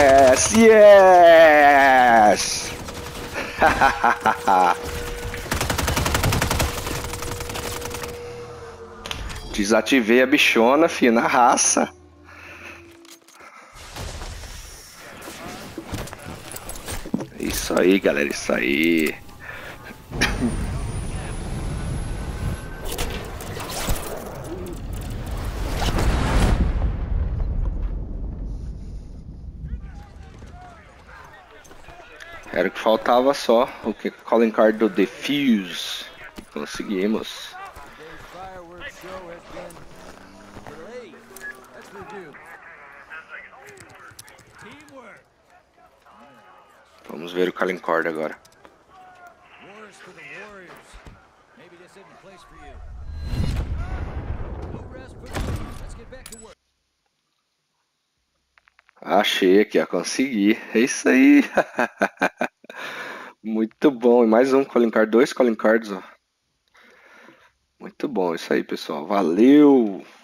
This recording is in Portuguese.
Yes! Yes! Desativei a bichona, fi, na raça. Isso aí, galera, isso aí. Era o que faltava só, o que calling card do Defuse. Conseguimos. Vamos ver o calling card agora. Achei aqui, ó, consegui. É isso aí. Muito bom. E mais um calling card, dois calling cards, ó. Muito bom, isso aí, pessoal. Valeu!